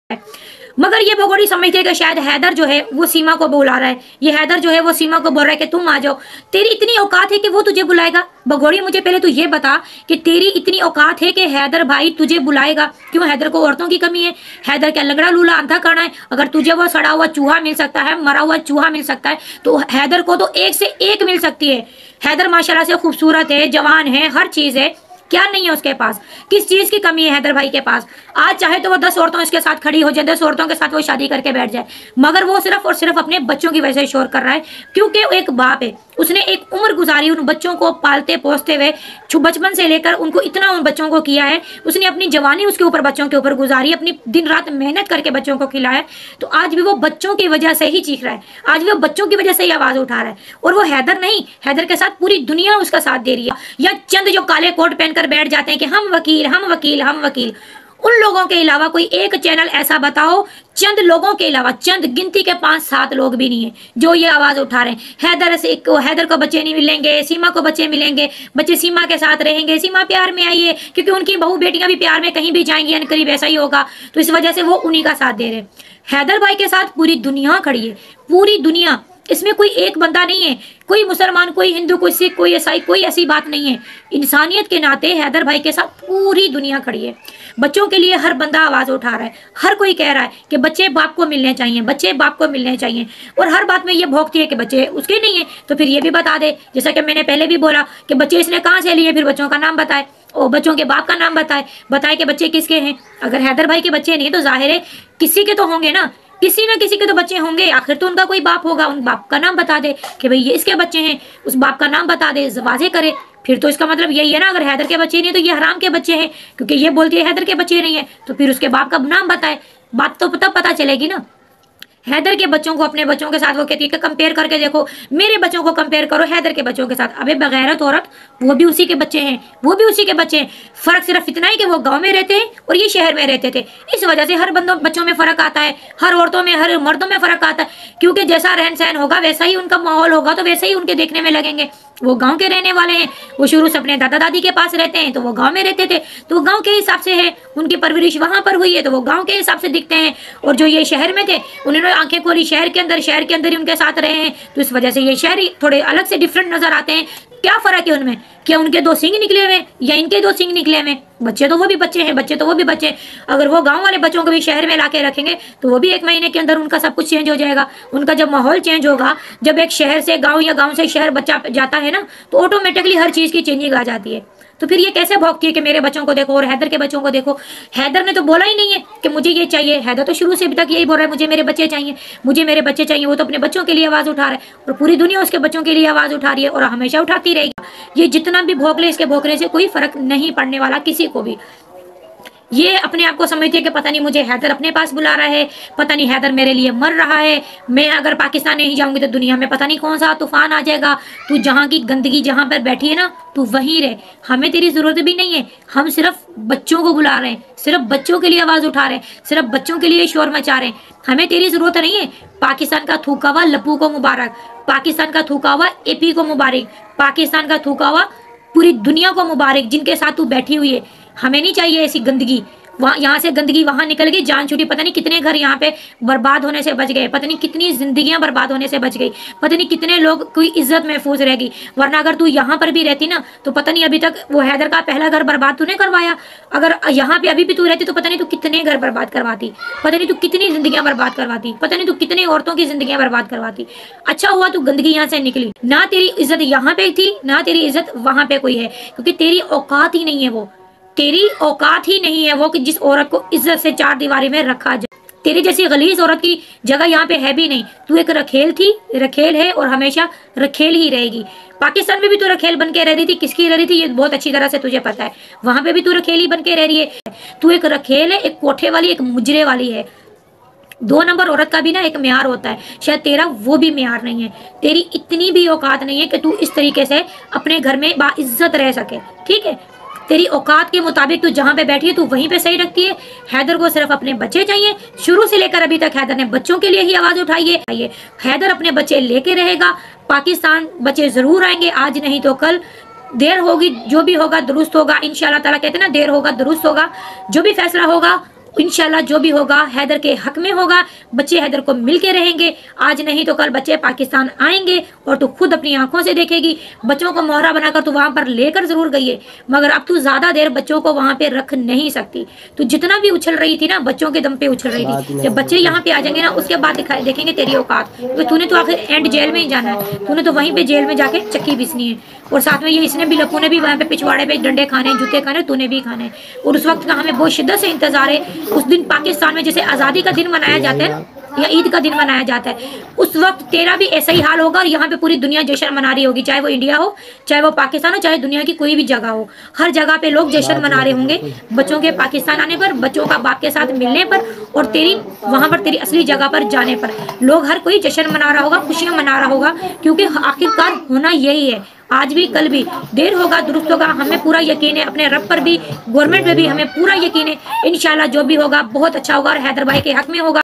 मगर ये भगोड़ी समझती है कि शायद हैदर जो है वो सीमा को बुला रहा है, ये हैदर जो है वो सीमा को बोल रहा है कि तुम आ जाओ। तेरी इतनी औकात है कि वो तुझे बुलाएगा? भगोड़ी मुझे पहले तो ये बता कि तेरी इतनी औकात है कि हैदर भाई तुझे बुलाएगा? क्यों, हैदर को औरतों की कमी है? हैदर क्या लगड़ा लूला अंधा करना है? अगर तुझे वो सड़ा हुआ चूहा मिल सकता है, मरा हुआ चूहा मिल सकता है, तो हैदर को तो एक से एक मिल सकती है। हैदर माशाल्लाह से खूबसूरत है, जवान है, हर चीज है, क्या नहीं है उसके पास? किस चीज की कमी है हैदर भाई के पास? आज चाहे तो वो 10 औरतों इसके साथ खड़ी हो जाए, 10 औरतों के साथ वो शादी करके बैठ जाए, मगर वो सिर्फ और सिर्फ अपने बच्चों की वजह से शोर कर रहा है। क्योंकि एक बाप है, उसने एक उम्र गुजारी उन बच्चों को पालते पोसते हुए, बचपन से लेकर उनको इतना उन बच्चों को किया है, उसने अपनी जवानी उसके ऊपर बच्चों के ऊपर गुजारी, अपनी दिन रात मेहनत करके बच्चों को खिलाया। तो आज भी वो बच्चों की वजह से ही चीख रहा है, आज भी वो बच्चों की वजह से ही आवाज उठा रहा है। और वो हैदर नहीं, हैदर के साथ पूरी दुनिया उसका साथ दे रही है। या चंद जो काले कोट पहनकर बैठ जाते हैं कि हम वकील, हम वकील, हम वकील, उन लोगों के अलावा कोई एक चैनल ऐसा बताओ, चंद लोगों के अलावा, चंद गिनती के 5-7 लोग भी नहीं है जो ये आवाज उठा रहे हैं। हैदर को बच्चे नहीं मिलेंगे, सीमा को बच्चे मिलेंगे, बच्चे सीमा के साथ रहेंगे, सीमा प्यार में आई है, क्योंकि उनकी बहू बेटियां भी प्यार में कहीं भी जाएंगी, अनकरीब ऐसा ही होगा, तो इस वजह से वो उन्हीं का साथ दे रहे हैं। हैदर भाई के साथ पूरी दुनिया खड़ी है, पूरी दुनिया, इसमें कोई एक बंदा नहीं है, कोई मुसलमान, कोई हिंदू, कोई सिख, कोई ईसाई, कोई ऐसी बात नहीं है। इंसानियत के नाते हैदर भाई के साथ पूरी दुनिया खड़ी है। बच्चों के लिए हर बंदा आवाज उठा रहा है, हर कोई कह रहा है कि बच्चे बाप को मिलने चाहिए, बच्चे बाप को मिलने चाहिए, और हर बात में ये भोंकती है कि बच्चे उसके नहीं है, तो फिर ये भी बता दे, जैसा कि मैंने पहले भी बोला कि बच्चे इसने कहाँ से लिए, फिर बच्चों का नाम बताए, और बच्चों के बाप का नाम बताए कि बच्चे किसके हैं। अगर हैदर भाई के बच्चे नहीं तो जाहिर है किसी के तो होंगे ना, किसी ना किसी के तो बच्चे होंगे, आखिर तो उनका कोई बाप होगा, उन बाप का नाम बता दे कि भाई ये इसके बच्चे हैं, उस बाप का नाम बता दे, वाजे करे। फिर तो इसका मतलब यही है ना, अगर हैदर के बच्चे नहीं तो ये हराम के बच्चे हैं, क्योंकि ये बोलती है हैदर के बच्चे नहीं है, तो फिर उसके बाप का नाम बताए, बात तो तब पता चलेगी ना। हैदर के बच्चों को अपने बच्चों के साथ वो कहती है कि कंपेयर करके देखो, मेरे बच्चों को कंपेयर करो हैदर के बच्चों के साथ। अबे बगैरत औरत, वो भी उसी के बच्चे हैं, वो भी उसी के बच्चे हैं। फर्क सिर्फ इतना ही कि वो गांव में रहते हैं और ये शहर में रहते थे, इस वजह से हर बच्चों में फर्क आता है, हर औरतों में, हर मर्दों में फर्क आता है, क्योंकि जैसा रहन सहन होगा वैसा ही उनका माहौल होगा, तो वैसे ही उनके देखने में लगेंगे। वो गांव के रहने वाले हैं, वो शुरू से अपने दादा दादी के पास रहते हैं, तो वो गांव में रहते थे, तो वो गांव के हिसाब से है, उनकी परवरिश वहां पर हुई है, तो वो गांव के हिसाब से दिखते हैं। और जो ये शहर में थे, उन्होंने आंखें खोली शहर के अंदर ही उनके साथ रहे हैं, तो इस वजह से ये शहरी थोड़े अलग से डिफरेंट नजर आते हैं। क्या फर्क है उनमें? क्या उनके 2 सींग निकले हुए या इनके 2 सींग निकले हुए? बच्चे तो वो भी बच्चे हैं, बच्चे तो वो भी बच्चे हैं। अगर वो गांव वाले बच्चों को भी शहर में लाके रखेंगे तो वो भी 1 महीने के अंदर उनका सब कुछ चेंज हो जाएगा। उनका जब माहौल चेंज होगा, जब एक शहर से गांव या गांव से शहर बच्चा जाता है ना, तो ऑटोमेटिकली हर चीज की चेंजिंग आ जाती है। तो फिर ये कैसे भौंकती है कि मेरे बच्चों को देखो और हैदर के बच्चों को देखो? हैदर ने तो बोला ही नहीं है कि मुझे ये चाहिए, हैदर तो शुरू से अभी तक यही बोल रहा है मुझे मेरे बच्चे चाहिए, मुझे मेरे बच्चे चाहिए। वो तो अपने बच्चों के लिए आवाज उठा रहा है और पूरी दुनिया उसके बच्चों के लिए आवाज उठा रही है और हमेशा उठाती रहेगी। ये जितना भी भौंक ले, इसके भौंकने से कोई फर्क नहीं पड़ने वाला किसी को भी। ये अपने आप को समझती है कि पता नहीं मुझे हैदर अपने पास बुला रहा है, पता नहीं हैदर मेरे लिए मर रहा है, मैं अगर पाकिस्तान नहीं जाऊंगी तो दुनिया में पता नहीं कौन सा तूफान आ जाएगा, तू जहाँ की गंदगी जहाँ पर बैठी है ना तू वहीं रहे, हमें तेरी जरूरत भी नहीं है, हम सिर्फ बच्चों को बुला रहे हैं, सिर्फ बच्चों के लिए आवाज उठा रहे हैं, सिर्फ बच्चों के लिए शोर मचा रहे हैं, हमें तेरी जरूरत नहीं है। पाकिस्तान का थूका हुआ लप्पू को मुबारक, पाकिस्तान का थूका हुआ एपी को मुबारक, पाकिस्तान का थूका हुआ पूरी दुनिया को मुबारक जिनके साथ तू बैठी हुई है। हमें नहीं चाहिए ऐसी गंदगी, वहाँ यहाँ से गंदगी वहां निकल गई, जान छूटी, पता नहीं कितने घर यहाँ पे बर्बाद होने से बच गए, पता नहीं कितनी जिंदगियां बर्बाद होने से बच गई, पता नहीं कितने लोग कोई इज्जत महफूज रहेगी। वरना अगर तू यहाँ पर भी रहती ना तो पता नहीं अभी तक वो हैदर का पहला घर बर्बाद तूने करवाया, अगर यहाँ पे अभी भी तू रहती तो पता नहीं तू कितने घर बर्बाद करवाती, पता नहीं तू कितनी जिंदगियां बर्बाद करवाती, पता नहीं तू कितनी औरतों की जिंदगियां बर्बाद करवाती। अच्छा हुआ तू गंदगी यहाँ से निकली, ना तेरी इज्जत यहाँ पे थी ना तेरी इज्जत वहां पे कोई है, क्योंकि तेरी औकात ही नहीं है वो, तेरी औकात ही नहीं है वो कि जिस औरत को इज्जत से 4 दीवारी में रखा जाए। तेरी जैसी गलीज औरत की जगह यहाँ पे है भी नहीं, तू एक रखेल थी, रखेल है और हमेशा रखेल ही रहेगी। पाकिस्तान में भी तू रखेल बन के रह रही थी, किसकी रह रही थी ये बहुत अच्छी तरह से तुझे पता है, वहां पे भी तू रखेल ही बन के रह रही है। तू एक रखेल है, एक कोठे वाली, एक मुजरे वाली है। 2 नंबर औरत का भी ना एक म्यार होता है, शायद तेरा वो भी म्यार नहीं है, तेरी इतनी भी औकात नहीं है कि तू इस तरीके से अपने घर में बाइज्जत रह सके। ठीक है, तेरी औकात के मुताबिक तू जहां पे बैठी है तू वहीं पे सही रखती है। हैदर को सिर्फ अपने बच्चे चाहिए, शुरू से लेकर अभी तक हैदर ने बच्चों के लिए ही आवाज उठाई है। हैदर अपने बच्चे लेके रहेगा, पाकिस्तान बच्चे जरूर आएंगे, आज नहीं तो कल, देर होगी जो भी होगा दुरुस्त होगा इंशाल्लाह ताला, कहते हैं ना देर होगा दुरुस्त होगा, जो भी फैसला होगा इंशाल्लाह जो भी होगा हैदर के हक में होगा। बच्चे हैदर को मिल के रहेंगे, आज नहीं तो कल बच्चे पाकिस्तान आएंगे और तू खुद अपनी आंखों से देखेगी। बच्चों को मोहरा बनाकर तू वहां पर लेकर जरूर गई है, मगर अब तू ज्यादा देर बच्चों को वहां पे रख नहीं सकती। तू जितना भी उछल रही थी ना, बच्चों के दम पे उछल रही थी। जब बच्चे यहाँ पे आ जाएंगे ना, उसके बाद देखेंगे तेरी औकात। क्योंकि तूने तो आखिर एंड जेल में ही जाना है, तूने तो वहीं पे जेल में जाके चक्की पीसनी है। और साथ में ये इसने भी, लप्पू ने भी वहाँ पे पिछवाड़े पे डंडे खाने, जूते खाने, तूने भी खाने। और उस वक्त का हमें बहुत शिद्दत से इंतजार है। उस दिन पाकिस्तान में जैसे आज़ादी का दिन मनाया जाता है या ईद का दिन मनाया जाता है, उस वक्त तेरा भी ऐसा ही हाल होगा। और यहाँ पे पूरी दुनिया जश्न मना रही होगी, चाहे वो इंडिया हो, चाहे वो पाकिस्तान हो, चाहे दुनिया की कोई भी जगह हो। हर जगह पे लोग जश्न मना रहे होंगे बच्चों के पाकिस्तान आने पर, बच्चों का बाप के साथ मिलने पर, और तेरी वहां पर तेरी असली जगह पर जाने पर। लोग हर कोई जश्न मना रहा होगा, खुशियां मना रहा होगा, क्योंकि आखिरकार होना यही है। आज भी कल भी देर होगा दुरुस्त होगा, हमें पूरा यकीन है, अपने रब पर भी, गवर्नमेंट पे भी हमें पूरा यकीन है। इंशाल्लाह जो भी होगा बहुत अच्छा होगा और हैदर भाई के हक में होगा।